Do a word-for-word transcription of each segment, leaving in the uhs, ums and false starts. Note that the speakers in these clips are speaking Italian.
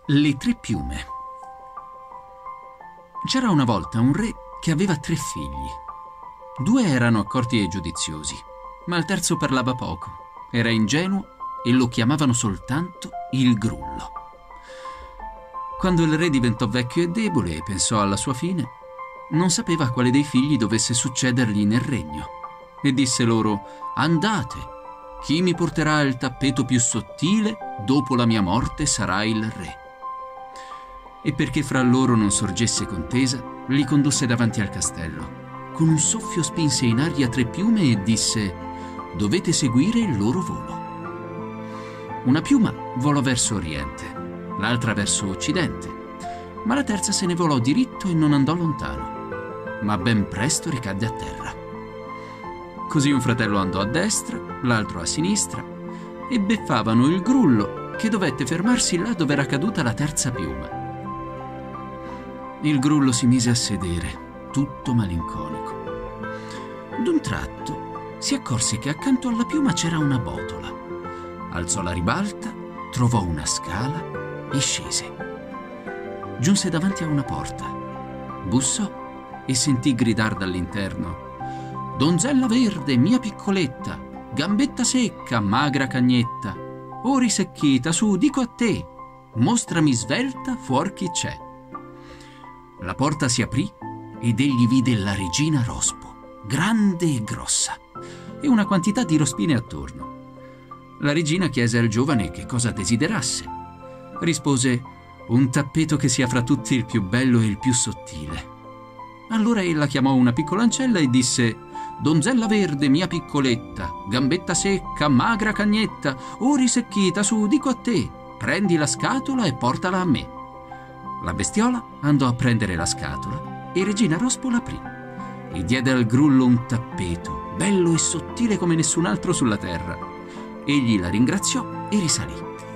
Le tre piume. C'era una volta un re che aveva tre figli. Due erano accorti e giudiziosi, ma il terzo parlava poco, era ingenuo e lo chiamavano soltanto il Grullo. Quando il re diventò vecchio e debole e pensò alla sua fine, non sapeva a quale dei figli dovesse succedergli nel regno e disse loro: «Andate, chi mi porterà il tappeto più sottile, dopo la mia morte sarà il re». E perché fra loro non sorgesse contesa, li condusse davanti al castello. Con un soffio spinse in aria tre piume e disse: «Dovete seguire il loro volo». Una piuma volò verso oriente, l'altra verso occidente, ma la terza se ne volò diritto e non andò lontano, ma ben presto ricadde a terra. Così un fratello andò a destra, l'altro a sinistra, e beffavano il Grullo, che dovette fermarsi là dove era caduta la terza piuma. Il Grullo si mise a sedere, tutto malinconico. D'un tratto si accorse che accanto alla piuma c'era una botola. Alzò la ribalta, trovò una scala e scese. Giunse davanti a una porta, bussò e sentì gridar dall'interno: «Donzella verde, mia piccoletta, gambetta secca, magra cagnetta, o risecchita, su, dico a te, mostrami svelta fuor chi c'è». La porta si aprì ed egli vide la regina Rospo, grande e grossa, e una quantità di rospine attorno. La regina chiese al giovane che cosa desiderasse. Rispose: «Un tappeto che sia fra tutti il più bello e il più sottile». Allora ella chiamò una piccola ancella e disse: «Donzella verde, mia piccoletta, gambetta secca, magra cagnetta, o risecchita, su, dico a te, prendi la scatola e portala a me». La bestiola andò a prendere la scatola e regina Rospo l'aprì e diede al Grullo un tappeto bello e sottile come nessun altro sulla terra. Egli la ringraziò e risalì.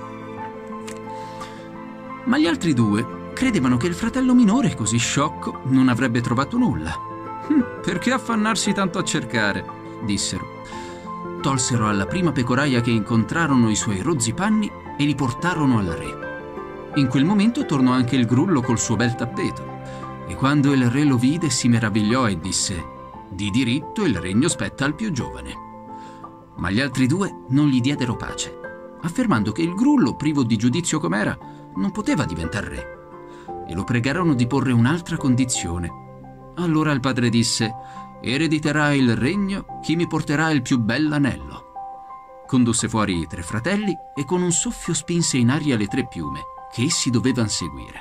Ma gli altri due credevano che il fratello minore, così sciocco, non avrebbe trovato nulla. «Perché affannarsi tanto a cercare?» dissero. Tolsero alla prima pecoraia che incontrarono i suoi rozzi panni e li portarono al re. In quel momento tornò anche il Grullo col suo bel tappeto, e quando il re lo vide si meravigliò e disse: «Di diritto il regno spetta al più giovane». Ma gli altri due non gli diedero pace, affermando che il Grullo, privo di giudizio com'era, non poteva diventare re, e lo pregarono di porre un'altra condizione. Allora il padre disse: «Erediterà il regno chi mi porterà il più bell'anello». Condusse fuori i tre fratelli e con un soffio spinse in aria le tre piume che essi dovevano seguire.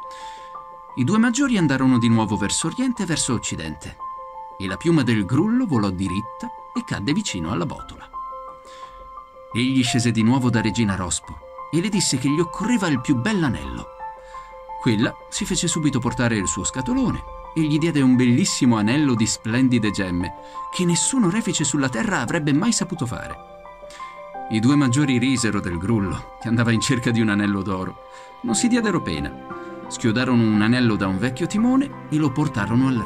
I due maggiori andarono di nuovo verso oriente e verso occidente, e la piuma del Grullo volò diritta e cadde vicino alla botola. Egli scese di nuovo da regina Rospo e le disse che gli occorreva il più bell'anello. Quella si fece subito portare il suo scatolone e gli diede un bellissimo anello di splendide gemme che nessuno refice sulla terra avrebbe mai saputo fare. I due maggiori risero del Grullo, che andava in cerca di un anello d'oro. Non si diedero pena. Schiodarono un anello da un vecchio timone e lo portarono al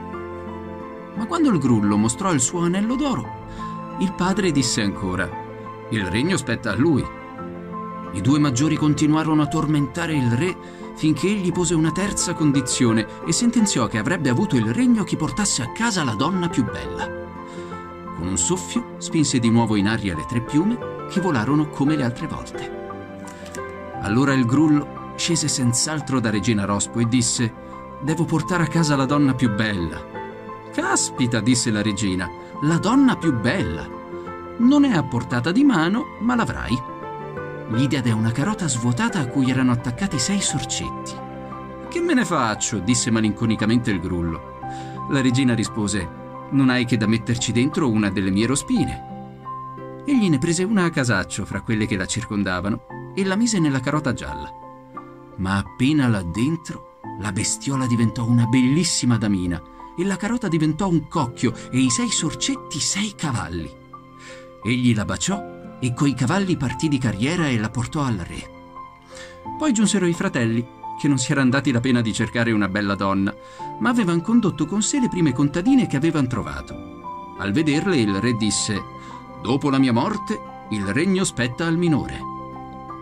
re. Ma quando il Grullo mostrò il suo anello d'oro, il padre disse ancora: «Il regno spetta a lui». I due maggiori continuarono a tormentare il re finché egli pose una terza condizione e sentenziò che avrebbe avuto il regno chi portasse a casa la donna più bella. Con un soffio spinse di nuovo in aria le tre piume che volarono come le altre volte. Allora il Grullo scese senz'altro da regina Rospo e disse: «Devo portare a casa la donna più bella». «Caspita», disse la regina, «la donna più bella. Non è a portata di mano, ma l'avrai». Gli diede una carota svuotata a cui erano attaccati sei sorcetti. «Che me ne faccio?» disse malinconicamente il Grullo. La regina rispose: «Non hai che da metterci dentro una delle mie rospine». Egli ne prese una a casaccio fra quelle che la circondavano e la mise nella carota gialla. Ma appena là dentro, la bestiola diventò una bellissima damina e la carota diventò un cocchio e i sei sorcetti sei cavalli. Egli la baciò e coi cavalli partì di carriera e la portò al re. Poi giunsero i fratelli, che non si erano dati la pena di cercare una bella donna, ma avevano condotto con sé le prime contadine che avevano trovato. Al vederle il re disse: «Dopo la mia morte il regno spetta al minore».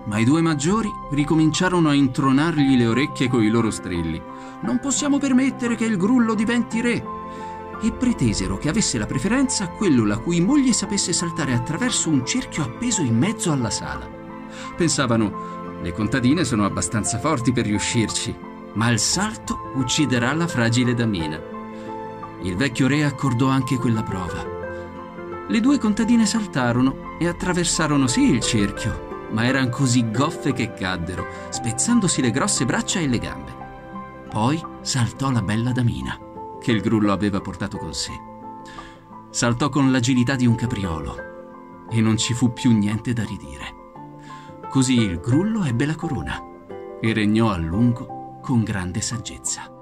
Ma i due maggiori ricominciarono a intronargli le orecchie coi loro strilli. «Non possiamo permettere che il grullo diventi re!» E pretesero che avesse la preferenza a quello la cui moglie sapesse saltare attraverso un cerchio appeso in mezzo alla sala. Pensavano: le contadine sono abbastanza forti per riuscirci, ma il salto ucciderà la fragile damina. Il vecchio re accordò anche quella prova. Le due contadine saltarono e attraversarono sì il cerchio, ma eran così goffe che caddero, spezzandosi le grosse braccia e le gambe. Poi saltò la bella damina, che il grullo aveva portato con sé. Saltò con l'agilità di un capriolo e non ci fu più niente da ridire. Così il grullo ebbe la corona e regnò a lungo con grande saggezza.